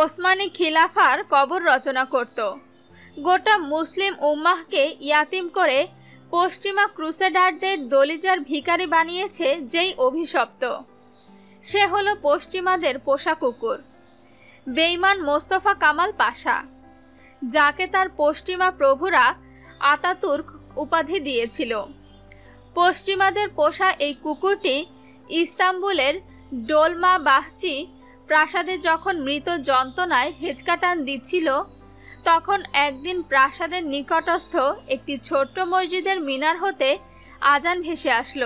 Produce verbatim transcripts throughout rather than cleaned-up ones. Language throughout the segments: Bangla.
ওসমানী খিলাফার কবর রচনা করত। গোটা মুসলিম উম্মাহকে ইয়াতিম করে পশ্চিমা ক্রুসেডারদের দলিজার ভিখারি বানিয়েছে যেই অভিশপ্ত, সে হলো পশ্চিমাদের পোষা কুকুর, বেঈমান মোস্তফা কামাল পাশা, যাকে তার পশ্চিমা প্রভুরা আতাতুর্ক উপাধি দিয়েছিল। পশ্চিমাদের পোষা এই কুকুরটি ইস্তাম্বুলের ডোলমা বাহচি প্রাসাদে যখন মৃত যন্ত্রণায় হেঁচকাটান দিচ্ছিল, তখন একদিন প্রাসাদের নিকটস্থ একটি ছোট্ট মসজিদের মিনার হতে আজান ভেসে আসলো।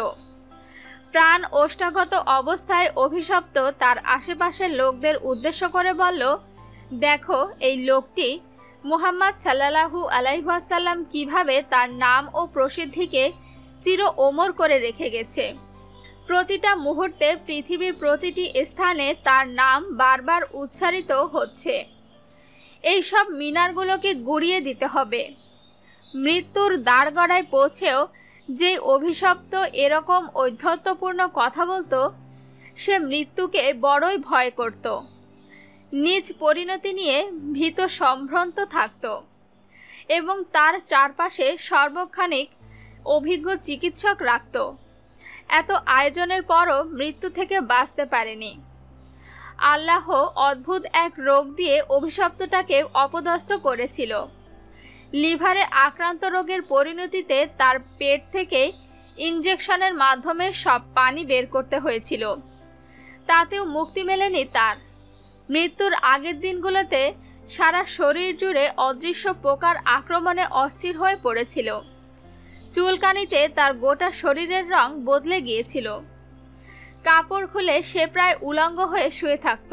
প্রাণ ওষ্ঠাগত অবস্থায় অভিশপ্ত তার আশেপাশের লোকদের উদ্দেশ্য করে বলল, দেখো এই লোকটি মুহাম্মদ সাল্লাল্লাহু আলাইহি ওয়াসাল্লাম কিভাবে তার নাম ও প্রসিদ্ধিকে চির অমর করে রেখে গেছে। প্রতিটা মুহূর্তে পৃথিবীর প্রতিটি স্থানে তার নাম বারবার উচ্চারিত হচ্ছে। এই সব মিনারগুলোকে গুড়িয়ে দিতে হবে। মৃত্যুর দ্বারগড়ায় পৌঁছেও যে অভিশপ্ত এরকম ঔদ্ধত্যপূর্ণ কথা বলতো, সে মৃত্যুকে বড়ই ভয় করত, নিজ পরিণতি নিয়ে ভীত সম্ভ্রান্ত থাকত এবং তার চারপাশে সর্বক্ষণিক অভিজ্ঞ চিকিৎসক রাখত। এত আয়োজনের পরও মৃত্যু থেকে বাঁচতে পারেনি। আল্লাহ অদ্ভুত এক রোগ দিয়ে অভিশপ্তটাকে অপদস্থ করেছিল। লিভারে আক্রান্ত রোগের পরিণতিতে তার পেট থেকে ইনজেকশনের মাধ্যমে সব পানি বের করতে হয়েছিল। তাতেও মুক্তি মেলেনি তার। মৃত্যুর আগের দিনগুলোতে সারা শরীর জুড়ে অদৃশ্য পোকার আক্রমণে অস্থির হয়ে পড়েছিল। চুলকানিতে তার গোটা শরীরের রং বদলে গিয়েছিল। কাপড় খুলে সে প্রায় উলঙ্গ হয়ে শুয়ে থাকত।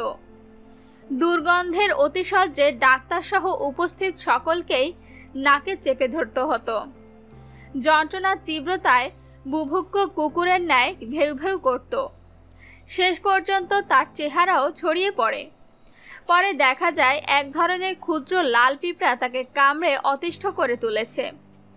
দুর্গন্ধের অতিশয্যে ডাক্তারসহ উপস্থিত সকলকেই নাকে চেপে ধরতে হতো। যন্ত্রণার তীব্রতায় বুভুক্ষ কুকুরের ন্যায় ভেউ ভেউ করত। শেষ পর্যন্ত তার চেহারাও ছড়িয়ে পড়ে। পরে দেখা যায় এক ধরনের ক্ষুদ্র লাল পিঁপড়া তাকে কামড়ে অতিষ্ঠ করে তুলেছে,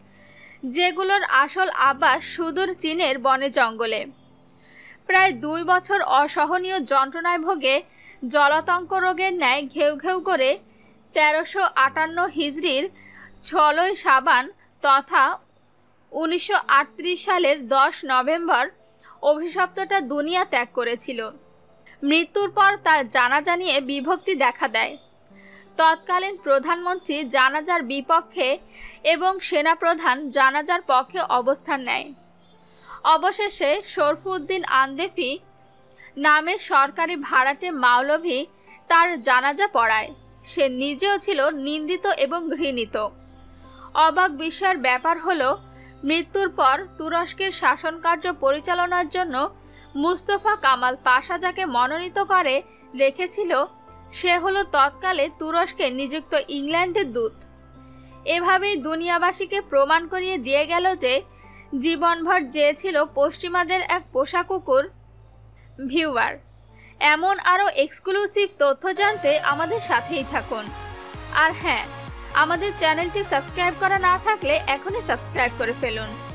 যেগুলোর আসল আবাস সুদূর চীনের বনে জঙ্গলে। প্রায় দুই বছর অসহনীয় যন্ত্রণায় ভোগে জলাতঙ্ক রোগের ন্যায় ঘেউ ঘেউ করে তেরোশো আটান্ন হিজড়ির ছয়ই শাবান তথা উনিশশো আটত্রিশ সালের দশ নভেম্বর অভিশপ্তটা দুনিয়া ত্যাগ করেছিল। মৃত্যুর পর তার জানাজা নিয়ে বিভক্তি দেখা দেয়। তৎকালীন প্রধানমন্ত্রী জানাজার বিপক্ষে এবং সেনাপ্রধান জানাজার পক্ষে অবস্থান নেয়। অবশেষে শরফুদ্দিন আন্দেফি নামের সরকারি ভাড়াটে মাওলভী তার জানাজা পড়ায়। সে নিজেও ছিল নিন্দিত এবং ঘৃণিত। অবাক বিস্ময়ের ব্যাপার হলো, মৃত্যুর পর তুরস্কের শাসনকার্য পরিচালনার জন্য মুস্তফা কামাল পাশা যাকে মনোনীত করে রেখেছিল, সে হলো তৎকালে তুরস্কে নিযুক্ত ইংল্যান্ডের দূত। এভাবেই দুনিয়াবাসীকে প্রমাণ করিয়ে দিয়ে গেল যে জীবনভর যে ছিল পশ্চিমাদের এক পোষা কুকুর। ভিউয়ার, এমন আরও এক্সক্লুসিভ তথ্য জানতে আমাদের সাথেই থাকুন। আর হ্যাঁ, আমাদের চ্যানেলটি সাবস্ক্রাইব করা না থাকলে এখনই সাবস্ক্রাইব করে ফেলুন।